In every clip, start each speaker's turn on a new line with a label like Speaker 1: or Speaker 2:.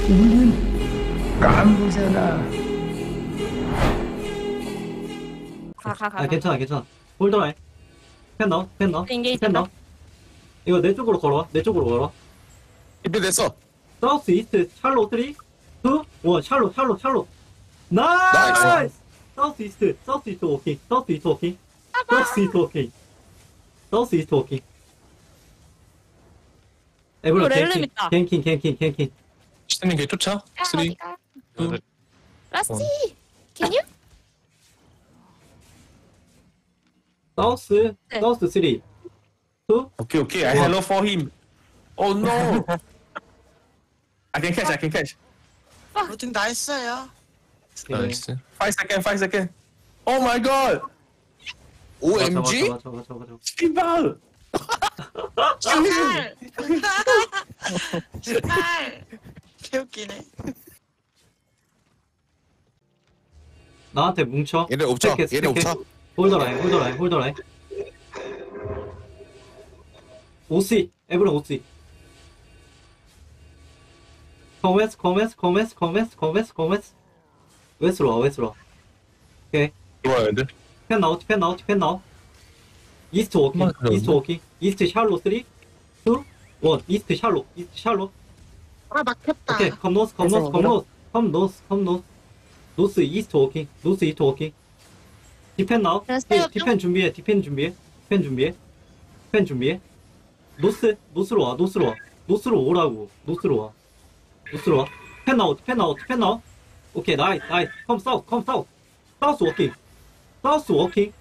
Speaker 1: 우리는 깐부잖아.
Speaker 2: 아 괜찮아 괜찮아. 홀더라인. 펜 넣어 펜 넣어
Speaker 3: 인게이지
Speaker 2: 펜 넣어. 이거 내 쪽으로 걸어와 내 쪽으로 걸어와.
Speaker 4: 준비됐어.
Speaker 2: 사우스 이스트 샬로 3 2 1 샬로 나이스. 사우스 이스트 워킹 사우스 이스트 워킹 사우스 이스트 워킹 사우스 이스트 워킹. 에브라
Speaker 3: 렐름 있다.
Speaker 2: 갱킹
Speaker 4: 시드님 걔 쫓아. 3.
Speaker 3: 라스티 can you?
Speaker 2: 사우스
Speaker 3: 네.
Speaker 2: 사우스 3 2
Speaker 4: 오케이. I hello for him. Oh no. I can catch.
Speaker 5: 로딩 다 했어요.
Speaker 4: 나이스. 5 second. Oh my god. OMG?
Speaker 2: 맞아
Speaker 4: 씨발.
Speaker 5: 제발. 제발. 개웃기네.
Speaker 2: 나한테 뭉쳐.
Speaker 4: 얘네 옵쳐.
Speaker 2: 홀더라인. 오씨, 에브라 오씨. 커메스. 웨스로 와. 오케이.
Speaker 4: 좋아요, 얘들.
Speaker 2: 펜 나오. 이스트 워킹. 이스트 샬로 3, 2, 1. 이스트 샬로.
Speaker 5: 아 막혔다.
Speaker 2: 오케이. 컴 노스. 노스 이스트 워킹. 디펜 나오. 디펜 준비해. 노스로 와. 노스로 오라고. 노스로 와. 펜 나오. 오케이, 나이스. 컴 사우스. 사우스 워킹.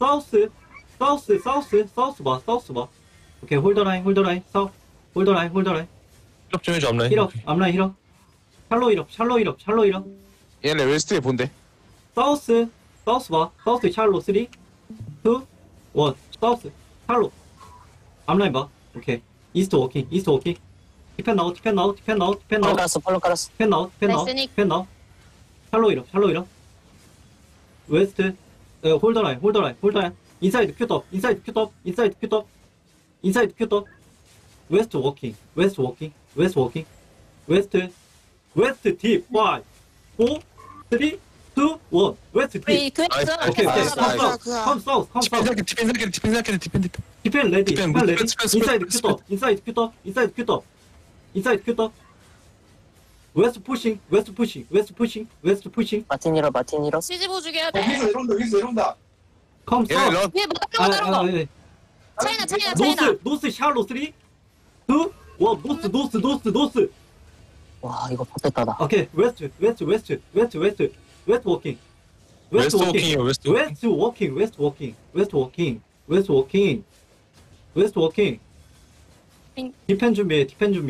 Speaker 2: 사우스 봐. 오케이, 홀더라인. 홀더라인.
Speaker 4: 힐업 좀 해줘, 앞라인.
Speaker 2: 앞라인 힐업. 샬로 힐업.
Speaker 4: 얘네 웨스트에 본대.
Speaker 2: 사우스 봐. 사우스 샬로 3, 2, 1. 사우스 샬로. 앞라인 봐. 오케이. 이스트 워킹. 디펜 나오.
Speaker 6: 팔로 깔았어.
Speaker 2: 펜 나오. 샬로 이럽. 웨스트. 홀더라인. 인사이드 큐톱. 웨스트 워킹. 웨스트 딥. 5, 4, 3, 2, 1. 웨스트 딥.
Speaker 3: 우리 그
Speaker 4: 나이스.
Speaker 2: 오케이.
Speaker 5: 그거.
Speaker 2: 컴 사우스. 디펜 레디. 인사이드 큐톱. 웨스트 푸싱.
Speaker 6: 마틴 잃어.
Speaker 3: 시즈보 죽여야 돼.
Speaker 1: 이런다.
Speaker 2: 컴
Speaker 4: 얘네
Speaker 2: 사우스.
Speaker 4: 런.
Speaker 3: 위에 뭐 다른 거 차이나
Speaker 2: 노스 샬로 3, 2, 1. 노스.
Speaker 6: 와 이거 pot했다다.
Speaker 2: 오케이. 웨스트 워킹.
Speaker 4: 웨스트 워킹이요,
Speaker 2: 웨스트 워킹. 디펜 준비해.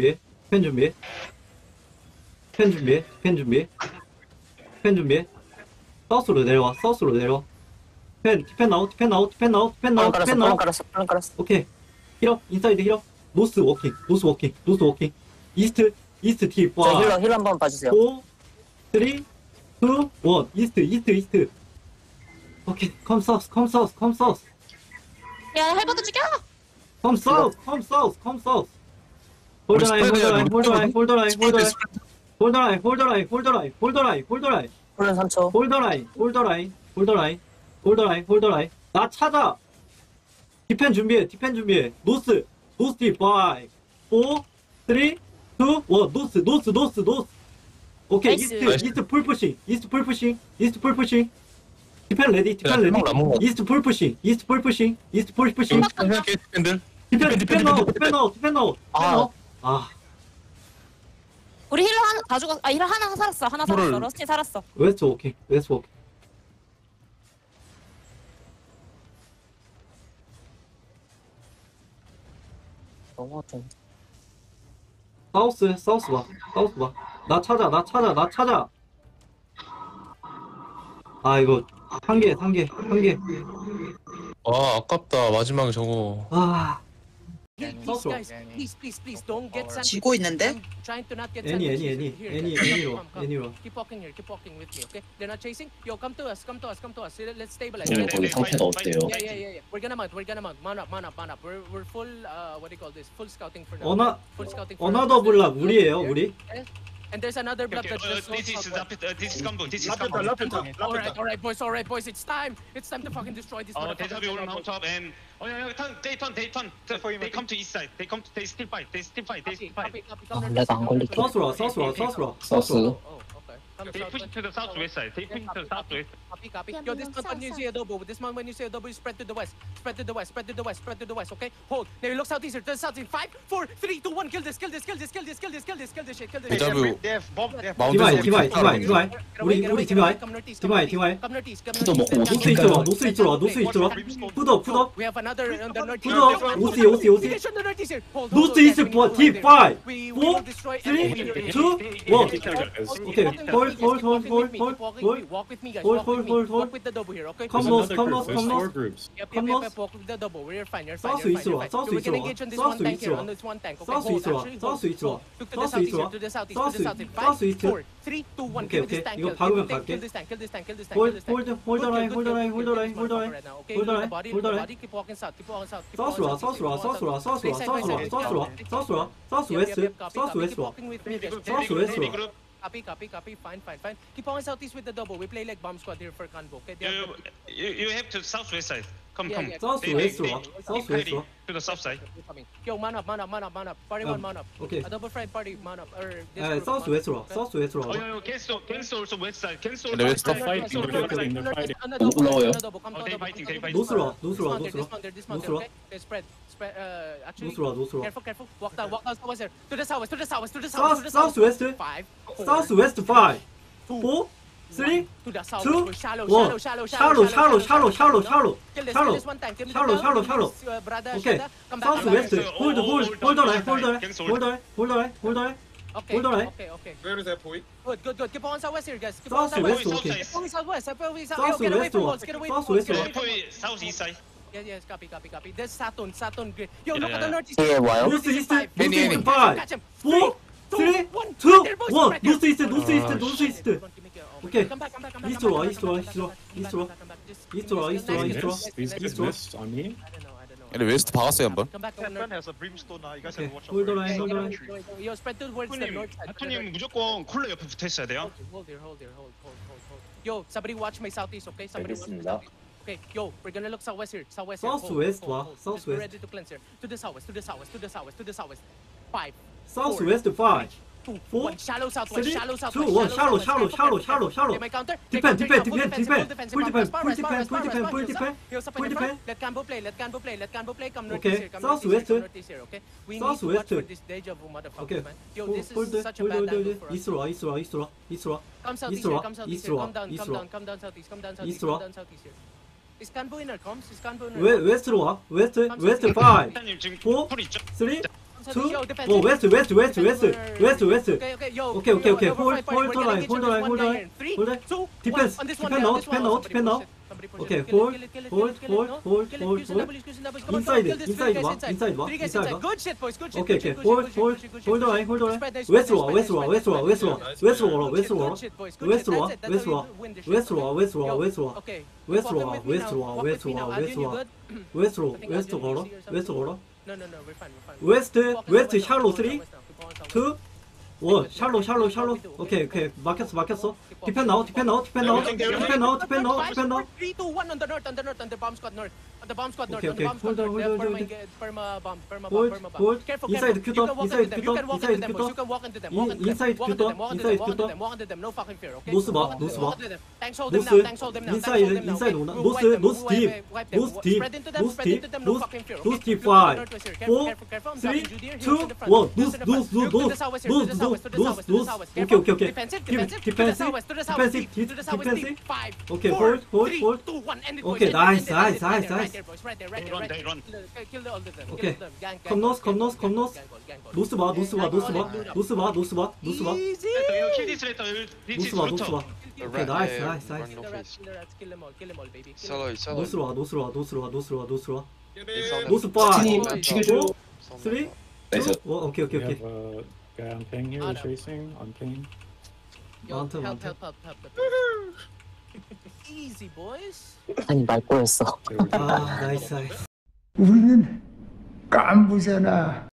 Speaker 2: 사우스로 내려와. 디펜 나오.
Speaker 6: 팔로 깔았어.
Speaker 2: 오케이. 힐업. 인사이드 힐업. 노스 워킹. 이스트 딥.
Speaker 6: 저 힐 한번 봐주세요.
Speaker 2: 4, 3, 2, 1. 이스트. 오케이. 컴 사우스.
Speaker 3: 야 헬버트 죽여.
Speaker 2: 컴 사우스. 홀더라인.
Speaker 6: 홀은 3초.
Speaker 2: 홀더라인. 나 찾아. 디펜 준비해. 노스 딥. 5, 4, 3, 2, 1. 노스. 오케이.
Speaker 3: 나이스.
Speaker 2: 이스트 풀 푸싱. 디펜 레디. 이스트 풀 푸싱.
Speaker 4: 생각해, 디펜들.
Speaker 2: 디펜 넣어. 아,
Speaker 3: 우리 힐러 하나 다 죽었어. 힐러 하나 살았어. 러스틴 살았어.
Speaker 2: 웨스트 워킹.
Speaker 6: 너무 좀.
Speaker 2: 사우스 봐. 나 찾아. 아, 이거 한 개.
Speaker 4: 와, 아깝다. 마지막에 저거.
Speaker 2: 아,
Speaker 7: Please, guys, please, don't get sent.
Speaker 5: 지고 있는데?
Speaker 7: Trying to not get
Speaker 2: 애니.
Speaker 7: sent. Here, come.
Speaker 2: 애니로.
Speaker 7: Keep walking with me, okay? They're not chasing. Yo, come to us. Let's stabilize.
Speaker 6: 지금 거기 상태가 어때요?
Speaker 7: Yeah. We're gonna mount. Man up. We're full. What do you call this? Full scouting for now.
Speaker 2: 어나
Speaker 7: Full scouting for now.
Speaker 2: 어나더 블락 우리예요, 우리.
Speaker 7: And there's another blood that just
Speaker 8: this is Gumbo. This is
Speaker 1: 라페타,
Speaker 8: Gumbo.
Speaker 1: 라페타,
Speaker 7: Alright, boys. It's time to fucking destroy this
Speaker 8: They have
Speaker 7: motherfucker.
Speaker 8: your on top and they turn. They come to east side. They still fight. They still fight.
Speaker 6: 내가 안 걸릴게.
Speaker 2: 사우스로 와, 사우스로 와, 사우스로 와.
Speaker 6: 사우스.
Speaker 7: Oh, okay.
Speaker 8: They push to the southwest side. They push to the southwest.
Speaker 7: Copy. Yo, this month when you see adobo, you spread to the west. Spread to the west, okay? Hold. Now you look southeast here. To the south in 5, 4, 3, 2, 1. Kill this shit.
Speaker 2: 디바이. 우리 디바이.
Speaker 6: 푸드 먹고
Speaker 2: 노스 이쪽으로 와, 노스 이쪽으로 와. 푸더.
Speaker 7: We have another on the northeast.
Speaker 2: 푸더. 오스.
Speaker 7: Engage on the northeast here. Hold.
Speaker 2: 노스 이스트 딥 5,
Speaker 7: We
Speaker 2: 4,
Speaker 7: will destroy
Speaker 2: 3, 2, 1. Okay, hold.
Speaker 7: Walk with me, guys.
Speaker 2: Hold.
Speaker 7: Walk with the double here, okay?
Speaker 2: Come north.
Speaker 7: Yep. Walk with the double. We're fine. You're fine.
Speaker 2: South east로 와,
Speaker 7: So we can engage on this one tank here.
Speaker 2: 와.
Speaker 7: On this one tank. Okay.
Speaker 2: South
Speaker 7: Hold.
Speaker 2: east로 와,
Speaker 7: Actually,
Speaker 2: south
Speaker 7: hold.
Speaker 2: east로 와.
Speaker 7: Look to the southeast here. To the southeast. In 5,
Speaker 2: south east.
Speaker 7: 4, 3, 2, 1. Kill this tank.
Speaker 2: 이거 박으면 갈게.
Speaker 7: Kill this tank.
Speaker 2: hold the line.
Speaker 7: Hold the line. Keep walking south.
Speaker 2: 사우스로 와, 사우스 웨스트로 와.
Speaker 7: Copy. Fine. Keep on southeast with the double. We play like bomb squad here for convo. Okay.
Speaker 8: You have to southwest side. Come.
Speaker 2: 사우스 웨스트로 와.
Speaker 8: To the south side.
Speaker 7: Yo, man up. Party one, man up.
Speaker 2: 오케이.
Speaker 7: A double fried party, man up. Or
Speaker 2: 사우스 웨스트로 와.
Speaker 8: Cancel also west side. Cancel.
Speaker 4: They're still
Speaker 7: fighting.
Speaker 6: 올라와요.
Speaker 8: They fighting.
Speaker 2: 노스로 와.
Speaker 7: This one,
Speaker 2: 노스로 와.
Speaker 7: okay? Spread. Actually,
Speaker 2: 노스로 와.
Speaker 7: careful. Walk down southwest here. To the south.
Speaker 2: 사우스 웨스트.
Speaker 7: 5, 4,
Speaker 2: 사우스 웨스트 5, 4, 3,
Speaker 7: to the south.
Speaker 2: 2,
Speaker 7: Shallow.
Speaker 2: 1. 샬로.
Speaker 7: Kill this one tank.
Speaker 2: Shallow. Okay. 사우스 웨스트. 홀더 라인.
Speaker 7: Okay.
Speaker 2: Hold on, eh?
Speaker 7: Okay.
Speaker 1: Where is that point?
Speaker 7: Good. Keep on southwest here, guys. Keep on
Speaker 2: 사우스
Speaker 7: southwest.
Speaker 2: 웨스트 오케이.
Speaker 7: Keep on southwest.
Speaker 2: 사우스
Speaker 7: Get away
Speaker 2: 웨스트
Speaker 7: from
Speaker 2: 와.
Speaker 7: walls. Get away from
Speaker 2: 사우스
Speaker 7: walls.
Speaker 2: 웨스트 와.
Speaker 8: Southeast side.
Speaker 7: Yes, copy. There's Saturn grid. Yo, look
Speaker 8: Yeah.
Speaker 7: at the northeast.
Speaker 6: 뒤에 와요.
Speaker 2: 노스 이스트 5,
Speaker 4: Any.
Speaker 2: 4,
Speaker 7: Catch him.
Speaker 2: 3, 2, 1. 노스 이스트. 오케이.
Speaker 7: Come back.
Speaker 2: 이스트로 와. 이스트로 와.
Speaker 7: I don't know.
Speaker 4: 근데 웨스트 박았어요 한번.
Speaker 7: Come back.
Speaker 1: has a brimstone. You guys
Speaker 2: 오케이.
Speaker 1: have to watch out.
Speaker 2: 홀더 라인.
Speaker 7: Yo, spread towards the
Speaker 8: 하토님,
Speaker 7: north side.
Speaker 8: 하토님 무조건 콜러 옆에 붙어 있어야 돼요.
Speaker 7: Hold here. Yo, somebody watch my southeast, okay? Somebody watch my
Speaker 6: 알겠습니다.
Speaker 7: southeast. Okay, yo, we're gonna look southwest here. Southwest.
Speaker 2: Southwest 와.
Speaker 7: Just
Speaker 2: Southwest.
Speaker 7: ready to cleanse here. To the southwest. 5,
Speaker 2: 사우스 웨스트 5,
Speaker 7: 2,
Speaker 2: 4,
Speaker 7: 1. Shallow southwest.
Speaker 2: 3,
Speaker 7: Shallow
Speaker 2: 2,
Speaker 7: southwest.
Speaker 2: 1. 샬로.
Speaker 7: They might counter.
Speaker 2: Defend.
Speaker 7: Full defensive.
Speaker 2: Full defense.
Speaker 7: Yo, support
Speaker 2: Full
Speaker 7: in front.
Speaker 2: defense.
Speaker 7: Let Cambo play. Come
Speaker 2: Okay,
Speaker 7: northeast here.
Speaker 2: southwest.
Speaker 7: Here, okay? We need to watch
Speaker 2: Southwest.
Speaker 7: for this deja vu, motherfucker,
Speaker 2: Okay.
Speaker 7: man. Yo, this is such a bad
Speaker 2: 홀드.
Speaker 7: angle for us.
Speaker 2: 이스트로 와.
Speaker 7: Come southeast
Speaker 2: East로
Speaker 7: here,
Speaker 2: 와.
Speaker 7: come southeast
Speaker 2: 이스트로
Speaker 7: here.
Speaker 2: 와.
Speaker 7: Come down southeast.
Speaker 2: 이스트로 와.
Speaker 7: Come down southeast here. Is Canbo in or comes? Is Canbo in or
Speaker 2: 웨스트로 와. 웨스트 5,
Speaker 8: 하토님 지금
Speaker 2: 4,
Speaker 8: 콜 있죠?
Speaker 2: 3, 2, 1.
Speaker 7: Yo, defensive.
Speaker 2: 웨스트.
Speaker 7: Okay, yo.
Speaker 2: Okay.
Speaker 7: Yo,
Speaker 2: Hold
Speaker 7: we're
Speaker 2: the line.
Speaker 7: gonna engage on this one guy here. 3,
Speaker 2: Hold the line.
Speaker 7: 2,
Speaker 2: Defense.
Speaker 7: 1. On this one
Speaker 2: Defend
Speaker 7: guy,
Speaker 2: now,
Speaker 7: on this
Speaker 2: defend
Speaker 7: one.
Speaker 2: now, defend now.
Speaker 7: Somebody push
Speaker 2: Okay,
Speaker 7: it. Kill
Speaker 2: hold,
Speaker 7: it, kill it,
Speaker 2: hold,
Speaker 7: kill it,
Speaker 2: hold,
Speaker 7: no?
Speaker 2: hold,
Speaker 7: Kill it,
Speaker 2: hold,
Speaker 7: use the
Speaker 2: hold.
Speaker 7: double, use the double. Come on,
Speaker 2: Inside
Speaker 7: kill
Speaker 2: it,
Speaker 7: this,
Speaker 2: inside
Speaker 7: three
Speaker 2: 와,
Speaker 7: guys
Speaker 2: inside 와,
Speaker 7: 3 guys
Speaker 2: inside
Speaker 7: inside.
Speaker 2: 와.
Speaker 7: Good shit, boys. Good shit.
Speaker 2: Okay.
Speaker 7: Good shit,
Speaker 2: Hold
Speaker 7: good shit, good shit,
Speaker 2: the
Speaker 7: good
Speaker 2: line.
Speaker 7: shit. Spread this,
Speaker 2: 웨스트로 와.
Speaker 7: spread this, spread this, spread this, spread this.
Speaker 2: 웨스트로 와.
Speaker 7: Good shit, boys. Good shit.
Speaker 2: 웨스트로 와.
Speaker 7: That's it. That's how you win this shit. Yo,
Speaker 2: 웨스트로 와.
Speaker 7: okay.
Speaker 2: 웨스트로
Speaker 7: Walk
Speaker 2: 와.
Speaker 7: with me now. Walk with me now. Adrian, you good?
Speaker 2: 웨스트 걸어.
Speaker 7: No, we're fine.
Speaker 2: 웨스트 샬로 3, 2, 1. 샬로. 오케이. 막혔어. 디펜 나오.
Speaker 7: 3, 2, 1 on the north, on the bomb squad north. On the bomb squad north,
Speaker 2: Okay,
Speaker 7: on the bomb squad
Speaker 2: hold
Speaker 7: north.
Speaker 2: on.
Speaker 7: Perma bomb.
Speaker 2: Hold.
Speaker 7: Careful.
Speaker 2: Inside
Speaker 7: You
Speaker 2: Q-top,
Speaker 7: can walk
Speaker 2: inside
Speaker 7: into them. You can walk
Speaker 2: Q-top,
Speaker 7: into them, boys. You can walk into them.
Speaker 2: inside Q-top,
Speaker 7: Walk into them. No fucking fear, okay?
Speaker 2: 노스 봐.
Speaker 7: Walk into them. Tanks hold them now.
Speaker 2: 인사이드 오나. 노스 딥.
Speaker 7: No fucking fear,
Speaker 2: 노스
Speaker 7: okay?
Speaker 2: 딥 5,
Speaker 7: Northwest here.
Speaker 2: 4,
Speaker 7: Careful. I'm
Speaker 2: 3,
Speaker 7: dropping Judy here.
Speaker 2: 2,
Speaker 7: He's in the front.
Speaker 2: 1.
Speaker 7: He's in the front. Look to the southwest here. To the southwest. Careful.
Speaker 2: 오케이.
Speaker 7: Defensive. To the southwest. To the southwest.
Speaker 2: Defensive.
Speaker 7: 5,
Speaker 2: Okay,
Speaker 7: 4,
Speaker 2: hold.
Speaker 7: 3, 2, 1. End it, boys.
Speaker 2: Okay,
Speaker 7: End it,
Speaker 2: nice.
Speaker 7: Right there, boys. Right there.
Speaker 8: They run.
Speaker 7: Kill all of them.
Speaker 2: Okay.
Speaker 7: Kill them. Gang.
Speaker 2: Come north.
Speaker 7: Gang goal.
Speaker 2: 노스 봐.
Speaker 7: Easy.
Speaker 8: Kill this later. This is
Speaker 2: 노스 봐.
Speaker 9: The
Speaker 2: Okay,
Speaker 9: rat,
Speaker 2: nice.
Speaker 7: Kill the rats. Kill them all, baby. Kill them all.
Speaker 9: Solo.
Speaker 2: 노스로 와.
Speaker 1: Get
Speaker 2: 노스 5,
Speaker 6: 팀 죽여줘.
Speaker 2: 4, 3,
Speaker 6: 나이스.
Speaker 2: 2, 1. 오케이.
Speaker 10: Guy on ping here, chasing on ping.
Speaker 7: Yo,
Speaker 2: Mountain.
Speaker 7: help. Easy, boys.
Speaker 6: 아니 말 꼬였어.
Speaker 2: 아, 나이스.
Speaker 1: 우리는 깐부잖아.